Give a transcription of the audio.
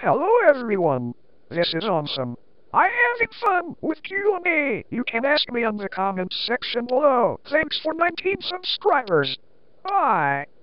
Hello everyone, this is AumSum. I'm having fun with Q&A. You can ask me on the comments section below. Thanks for 19 subscribers. Bye.